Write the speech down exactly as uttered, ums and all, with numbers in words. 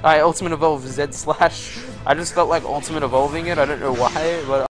I Ultimate Evolve Z Slash. I just felt like Ultimate Evolving it. I don't know why, but